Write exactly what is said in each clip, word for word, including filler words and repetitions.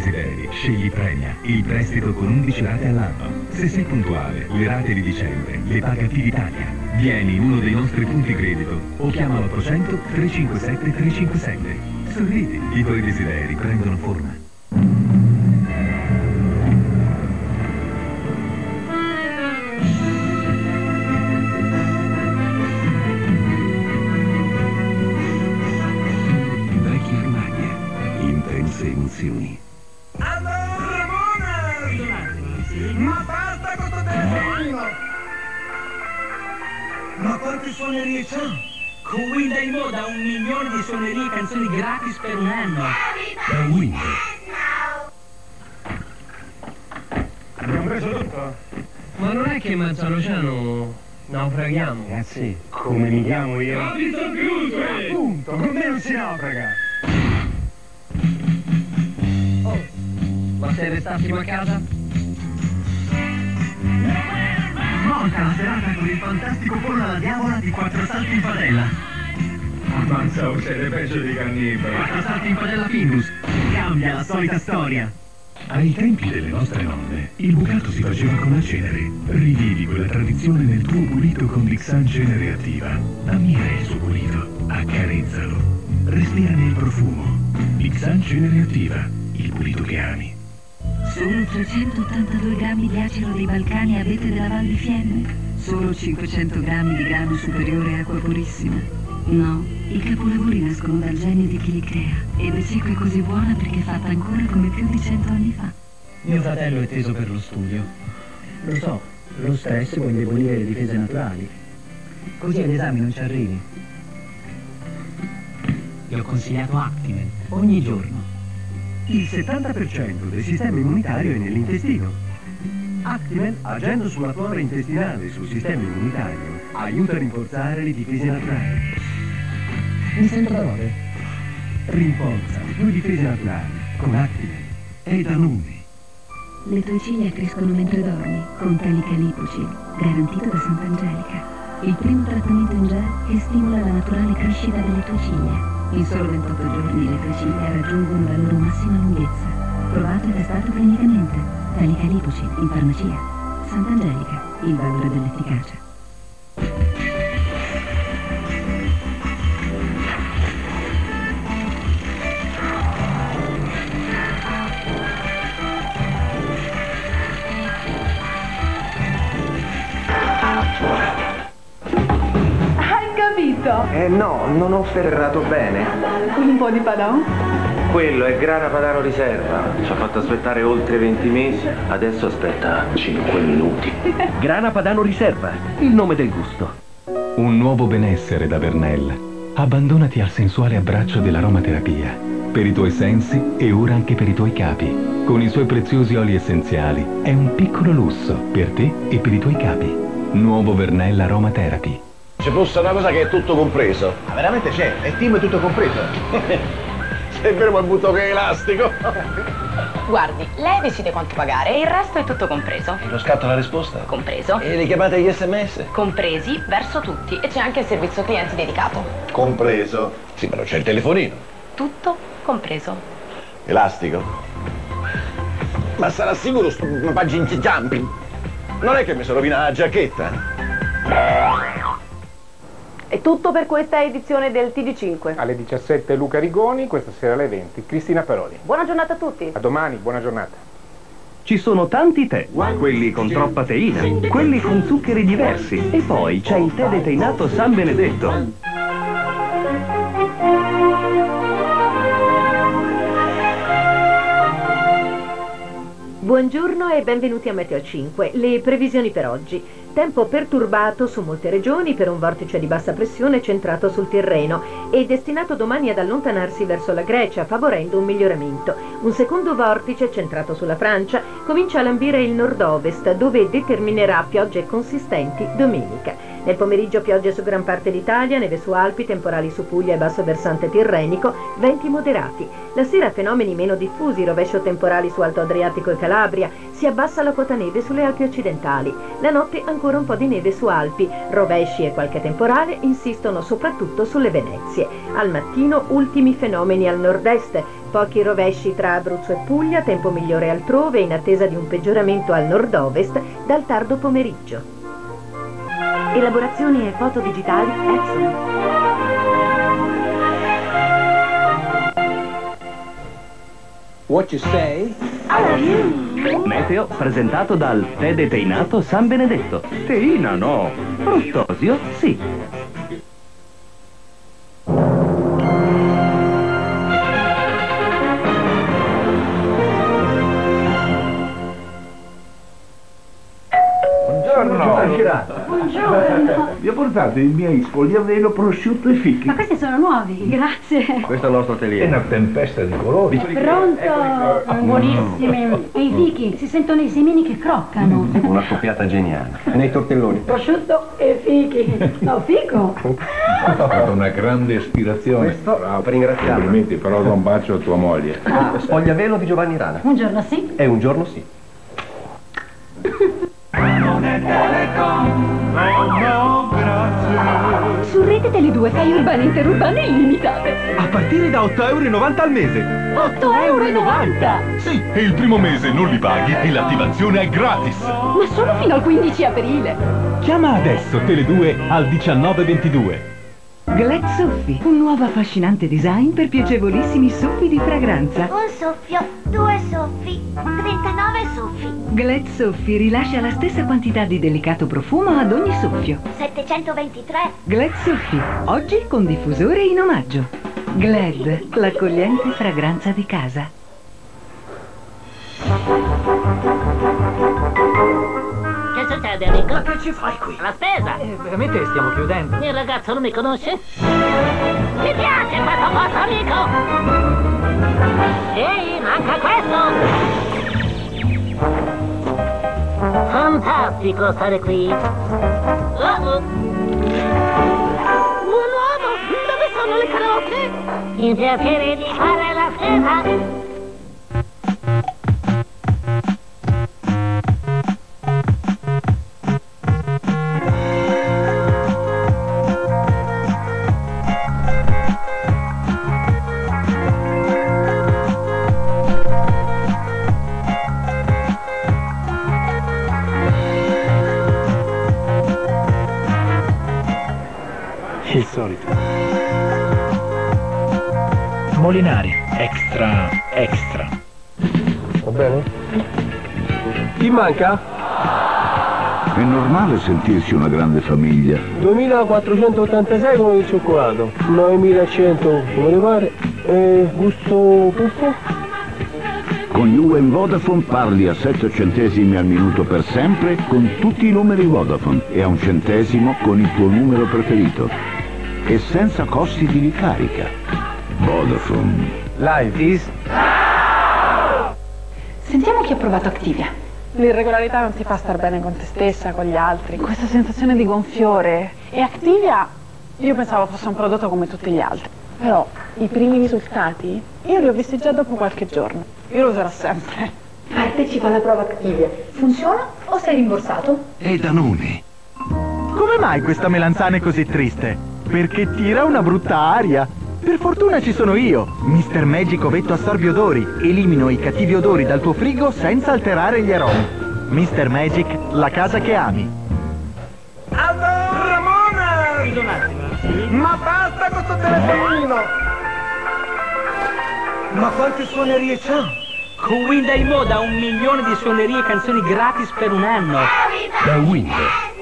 desideri, scegli Premia, il prestito con undici rate all'anno. Se sei puntuale, le rate di dicembre le paga Fiditalia. Vieni in uno dei nostri punti credito o chiama l'ottocento trecentocinquantasette trecentocinquantasette. Sorridi, i tuoi desideri prendono forma. Vecchia Romagna, intense emozioni. Allora, buona! Ma basta questo telefonino! Ma quante suonerie c'ha? Con Wind hai moda un milione di suonerie e canzoni gratis per un anno. Da Wind. Abbiamo preso tutto? Ma non è che in mezzo all'oceano naufraghiamo? Ragazzi, come mi chiamo io? Robinson Crusoe! Appunto, con me non si naufraga! Oh, ma se restassimo a casa? Monta la serata con il fantastico pollo alla diavola di Quattro Salti in Padella. Ammazza, o siete peggio di cannibali! Quattro Salti in Padella Findus. Cambia la solita storia. Ai tempi delle nostre nonne, il bucato si faceva con la cenere. Rivivi quella tradizione nel tuo pulito con Lixan Cenere Attiva. Ammira il suo pulito, accarezzalo, respirane il profumo. Lixan Cenere Attiva, il pulito che ami. Solo trecentottantadue grammi di acero dei Balcani a vete della Val di Fiemme. Solo cinquecento grammi di grano superiore e acqua purissima. No, i capolavori nascono dal genio di chi li crea. E De Cecco è così buona perché è fatta ancora come più di cento anni fa. Mio fratello è teso per lo studio. Lo so, lo stress può indebolire le difese naturali. Così agli esami non ci arrivi. Gli ho consigliato Actimel ogni giorno. Il settanta per cento del sistema immunitario è nell'intestino. Actimel, agendo sulla flora intestinale e sul sistema immunitario, aiuta a rinforzare le difese naturali. Mi sento da nove. Rinforza le tue difese naturali con Actimel e Danone. Le tue ciglia crescono mentre dormi con Talicalipocil, garantito da Sant'Angelica. Il primo trattamento in gel che stimola la naturale crescita delle tue ciglia. In solo ventotto giorni le tue ciglia raggiungono la loro massima lunghezza. Provato e testato clinicamente. Talicalipocil in farmacia. Sant'Angelica, il valore dell'efficacia. Eh no, non ho ferrato bene. Un po' di padano? Quello è grana padano riserva. Ci ha fatto aspettare oltre venti mesi. Adesso aspetta cinque minuti. Grana padano riserva, il nome del gusto. Un nuovo benessere da Vernel. Abbandonati al sensuale abbraccio dell'aromaterapia. Per i tuoi sensi e ora anche per i tuoi capi. Con i suoi preziosi oli essenziali. È un piccolo lusso per te e per i tuoi capi. Nuovo Vernel Aromatherapy. Ci fosse una cosa che è tutto compreso. Ma veramente c'è? È team tutto compreso? Se è vero ma butto che è elastico. Guardi, lei decide quanto pagare e il resto è tutto compreso. E lo scatto alla risposta? Compreso. E le chiamate e gli sms? Compresi verso tutti e c'è anche il servizio clienti dedicato. Compreso. Sì, però c'è il telefonino. Tutto compreso. Elastico? Ma sarà sicuro sto pagina jumping? Non è che mi sono rovinata la giacchetta? È tutto per questa edizione del T G cinque. Alle diciassette Luca Rigoni, questa sera alle venti Cristina Paroli. Buona giornata a tutti. A domani, buona giornata. Ci sono tanti tè, quelli con troppa teina, quelli con zuccheri diversi e poi c'è il tè deteinato San Benedetto. Buongiorno e benvenuti a Meteo cinque. Le previsioni per oggi. Tempo perturbato su molte regioni per un vortice di bassa pressione centrato sul Tirreno e destinato domani ad allontanarsi verso la Grecia, favorendo un miglioramento. Un secondo vortice centrato sulla Francia comincia a lambire il nord-ovest, dove determinerà piogge consistenti domenica. Nel pomeriggio piogge su gran parte d'Italia, neve su Alpi, temporali su Puglia e basso versante tirrenico, venti moderati. La sera fenomeni meno diffusi, rovescio temporali su Alto Adriatico e Calabria, si abbassa la quota neve sulle Alpi occidentali. La notte ancora un po' di neve su Alpi, rovesci e qualche temporale insistono soprattutto sulle Venezie. Al mattino ultimi fenomeni al nord-est, pochi rovesci tra Abruzzo e Puglia, tempo migliore altrove in attesa di un peggioramento al nord-ovest dal tardo pomeriggio. Elaborazioni e foto digitali Epson. What you say? I love you. Meteo presentato dal tè deteinato San Benedetto. Teina no, fruttosio sì. Buongiorno. Buongiorno. Vi ho portato i miei sfogliavelo, prosciutto e fichi. Ma questi sono nuovi, grazie. Questo è il nostro atelier. È una tempesta di colori. È pronto? Buonissimi. E i fichi, si sentono i semini che croccano. Una scoppiata geniale. Nei tortelloni. Prosciutto e fichi. No, fico. Ha fatto una grande ispirazione. Questo, bravo, per ringraziarla. Complimenti, però do un bacio a tua moglie. Ah, sfogliavelo di Giovanni Rana. Un giorno sì. E un giorno sì. Su Rete Tele due fai urbane e interurbane illimitate. A partire da otto e novanta euro al mese. otto e novanta euro! Sì, e il primo mese non li paghi e l'attivazione è gratis. Ma solo fino al quindici aprile. Chiama adesso Tele due al diciannove ventidue. Glad Soffi, un nuovo affascinante design per piacevolissimi soffi di fragranza. Un soffio, due soffi, trentanove soffi. Glad Soffi rilascia la stessa quantità di delicato profumo ad ogni soffio. settecentoventitré. Glad Soffi, oggi con diffusore in omaggio. Glad, l'accogliente fragranza di casa. Che succede, amico? Ma che ci fai qui? La spesa! Eh, veramente stiamo chiudendo. Il ragazzo non mi conosce? Mi piace questo posto, amico! Ehi, manca questo! Fantastico stare qui! Oh-oh. Buon uomo! Dove sono le carote? Il piacere di fare la spesa! Il solito. Molinari, extra, extra. Va bene? Chi manca? È normale sentirsi una grande famiglia. duemilaquattrocentottantasei come il cioccolato, novemilacento come le pare, e gusto puffo? Con U and Vodafone parli a sette centesimi al minuto per sempre con tutti i numeri Vodafone e a un centesimo con il tuo numero preferito. E senza costi di ricarica. Vodafone. Life is... Sentiamo chi ha provato Activia. L'irregolarità non ti fa star bene con te stessa, con gli altri. Questa sensazione di gonfiore. E Activia, io pensavo fosse un prodotto come tutti gli altri. Però i primi risultati io li ho visti già dopo qualche giorno. Io lo userò sempre. Partecipa alla prova Activia. Funziona o sei rimborsato? E Danone. Come mai questa melanzana è così triste? Perché tira una brutta aria. Per fortuna ci sono io, mister Magic Ovetto Assorbio Odori. Elimino i cattivi odori dal tuo frigo senza alterare gli aromi. mister Magic, la casa che ami. Ramona! Scusa un attimo. Ma basta con sto telefonino! Ma quante suonerie c'ha? Con Windows Mode ha un milione di suonerie e canzoni gratis per un anno. Da Windows.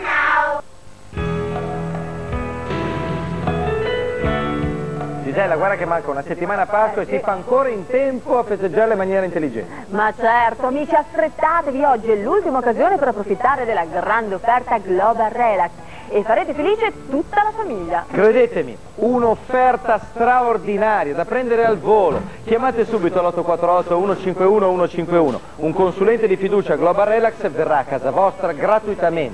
Gisella, guarda che manca una settimana a Pasqua e si fa ancora in tempo a festeggiarla in maniera intelligente. Ma certo, amici, affrettatevi, oggi è l'ultima occasione per approfittare della grande offerta Global Relax e farete felice tutta la famiglia. Credetemi, un'offerta straordinaria da prendere al volo. Chiamate subito l'otto quattro otto uno cinque uno uno cinque uno. Un consulente di fiducia Global Relax verrà a casa vostra gratuitamente.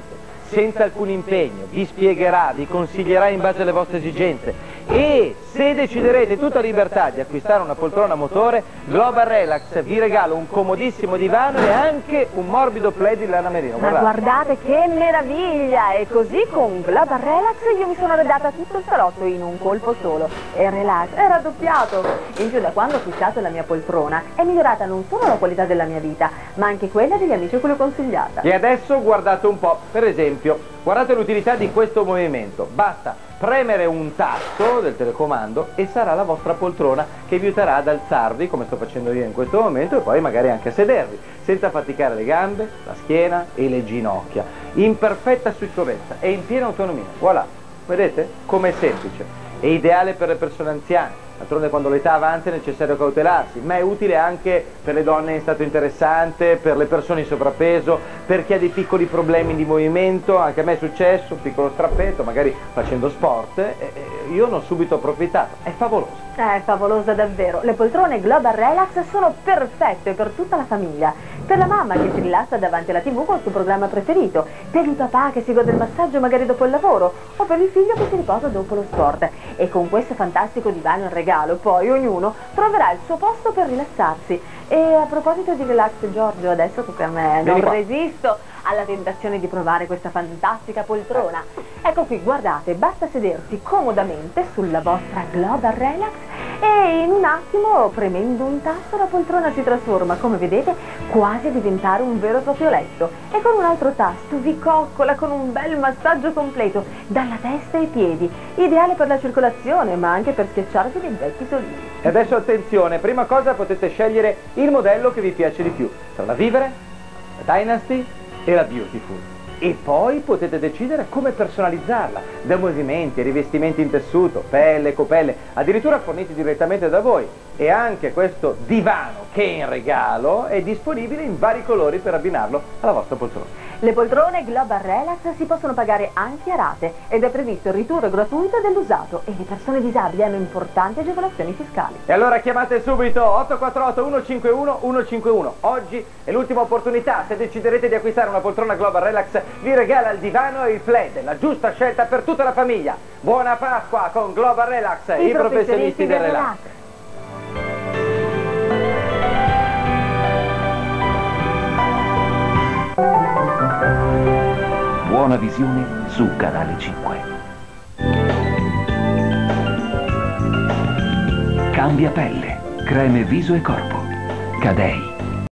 senza alcun impegno, vi spiegherà, vi consiglierà in base alle vostre esigenze e se deciderete tutta libertà di acquistare una poltrona a motore, Global Relax vi regala un comodissimo divano e anche un morbido plaid di lana merino. Ma guardate che meraviglia! E così con Global Relax io mi sono arredata tutto il salotto in un colpo solo. E il relax è raddoppiato. In più da quando ho acquistato la mia poltrona è migliorata non solo la qualità della mia vita, ma anche quella degli amici a cui l'ho consigliata. E adesso guardate un po', per esempio, guardate l'utilità di questo movimento. Basta premere un tasto del telecomando e sarà la vostra poltrona che vi aiuterà ad alzarvi, come sto facendo io in questo momento, e poi magari anche a sedervi, senza faticare le gambe, la schiena e le ginocchia, in perfetta sicurezza e in piena autonomia. Voilà, vedete? Com'è semplice. È ideale per le persone anziane. D'altronde quando l'età avanza è necessario cautelarsi, ma è utile anche per le donne in stato interessante, per le persone in sovrappeso, per chi ha dei piccoli problemi di movimento. Anche a me è successo, un piccolo strappetto, magari facendo sport, e io ne ho subito approfittato. È favoloso. È favolosa davvero. Le poltrone Global Relax sono perfette per tutta la famiglia. Per la mamma che si rilassa davanti alla tivù col suo programma preferito, per il papà che si gode il massaggio magari dopo il lavoro, o per il figlio che si riposa dopo lo sport. E con questo fantastico divano in regalo, poi ognuno troverà il suo posto per rilassarsi. E a proposito di relax, Giorgio, adesso tocca a me. Non resisto alla tentazione di provare questa fantastica poltrona. Ecco qui, guardate, basta sedersi comodamente sulla vostra Global Relax e in un attimo, premendo un tasto, la poltrona si trasforma, come vedete, quasi a diventare un vero e proprio letto. E con un altro tasto vi coccola con un bel massaggio completo, dalla testa ai piedi, ideale per la circolazione, ma anche per schiacciarvi dei bei pisolini. E adesso attenzione, prima cosa potete scegliere il modello che vi piace di più, tra la Vivere, la Dynasty e la Beautiful. E poi potete decidere come personalizzarla, da movimenti, rivestimenti in tessuto, pelle, copelle, addirittura forniti direttamente da voi. E anche questo divano che è in regalo è disponibile in vari colori per abbinarlo alla vostra poltrona. Le poltrone Global Relax si possono pagare anche a rate ed è previsto il ritiro gratuito dell'usato e le persone disabili hanno importanti agevolazioni fiscali. E allora chiamate subito otto quattro otto uno cinque uno uno cinque uno. Oggi è l'ultima opportunità, se deciderete di acquistare una poltrona Global Relax vi regala il divano e il plaid, la giusta scelta per tutta la famiglia. Buona Pasqua con Global Relax, i, i professionisti, professionisti del relax. relax. Buona visione su Canale cinque. Cambia pelle, creme viso e corpo. Cadei.